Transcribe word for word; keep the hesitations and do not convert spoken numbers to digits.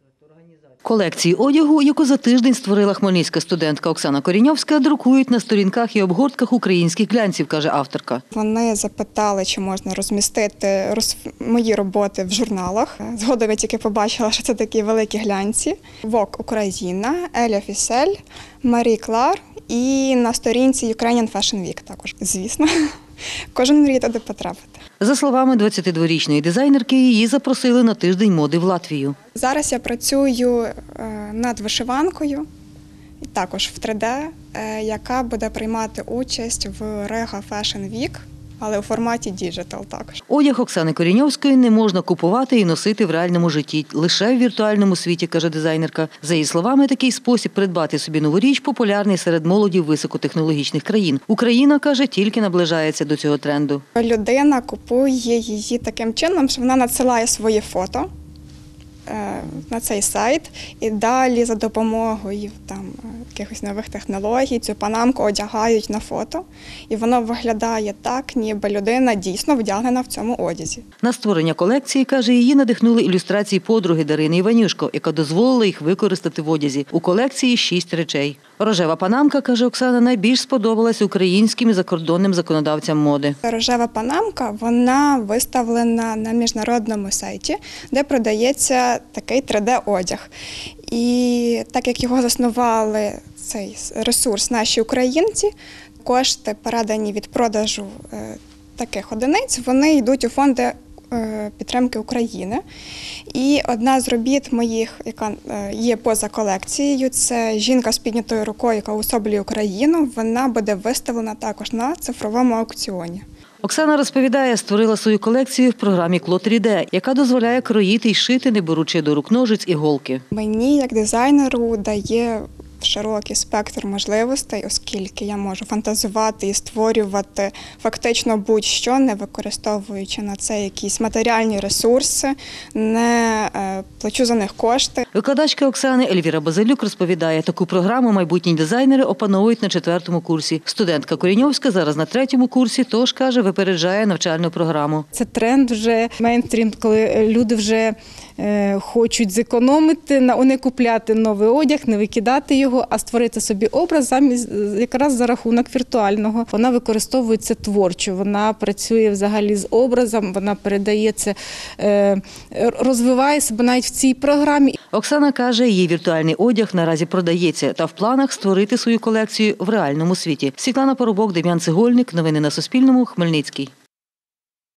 Колекції одягу, яку за тиждень створила хмельницька студентка Оксана Коріньовська, друкують на сторінках і обгортках українських глянців, каже авторка. Вони запитали, чи можна розмістити роз... мої роботи в журналах. Згодом я тільки побачила, що це такі великі глянці. Vogue Україна, Еля Фісель, Марі Клар і на сторінці Ukrainian Fashion Week також, звісно. Кожен мріє туди потрапити. За словами двадцятидворічної дизайнерки, її запросили на тиждень моди в Латвію. Зараз я працюю над вишиванкою, також в три де, яка буде приймати участь в Riga Fashion Week, але у форматі діджитал також. Одяг Оксани Коріньовської не можна купувати і носити в реальному житті, лише в віртуальному світі, каже дизайнерка. За її словами, такий спосіб придбати собі нову річ популярний серед молоді високотехнологічних країн. Україна, каже, тільки наближається до цього тренду. Людина купує її таким чином, що вона надсилає свої фото на цей сайт, і далі за допомогою там якихось нових технологій цю панамку одягають на фото, і воно виглядає так, ніби людина дійсно вдягнена в цьому одязі. На створення колекції, каже, її надихнули ілюстрації подруги Дарини Іванюшко, яка дозволила їх використати в одязі. У колекції шість речей. Рожева панамка, каже Оксана, найбільш сподобалась українським і закордонним законодавцям моди. Рожева панамка, вона виставлена на міжнародному сайті, де продається такий три де одяг. І так як його заснували, цей ресурс, наші українці, кошти, передані від продажу таких одиниць, вони йдуть у фонди підтримки України. І одна з робіт моїх, яка є поза колекцією, це жінка з піднятою рукою, яка уособлює Україну. Вона буде виставлена також на цифровому аукціоні. Оксана розповідає, створила свою колекцію в програмі Кло три де, яка дозволяє кроїти й шити, не беручи до рук ножиць і голки. Мені, як дизайнеру, дає широкий спектр можливостей, оскільки я можу фантазувати і створювати фактично будь-що, не використовуючи на це якісь матеріальні ресурси, не плачу за них кошти. Викладачка Оксани Ельвіра Базилюк розповідає, таку програму майбутні дизайнери опановують на четвертому курсі. Студентка Коріньовська зараз на третьому курсі, тож, каже, випереджає навчальну програму. Це тренд вже, мейнстрім, коли люди вже хочуть зекономити, не купляти новий одяг, не викидати його, а створити собі образ замість, якраз за рахунок віртуального. Вона використовується творчо, вона працює взагалі з образом, вона передається, розвиває себе навіть в цій програмі. Оксана каже, її віртуальний одяг наразі продається, та в планах створити свою колекцію в реальному світі. Світлана Поробок, Дем'ян Цегольник. Новини на Суспільному. Хмельницький.